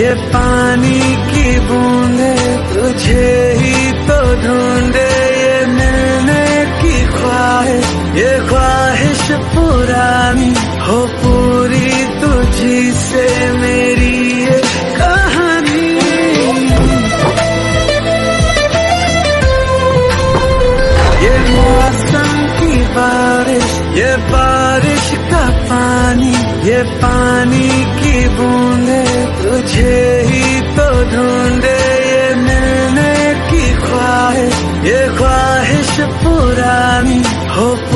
ये पानी की बूंदे तुझे ही तो ढूंढे, ये मिलने की ख्वाहिश, ये ख्वाहिश पुरानी हो पूरी तुझी से मेरी ये कहानी। ये मौसम की बारिश, ये बारिश का पानी, ये पानी की बूंदे तुझे ही तो ढूंढे, ये मिलने की ख्वाहिश, ये ख्वाहिश पुरानी हो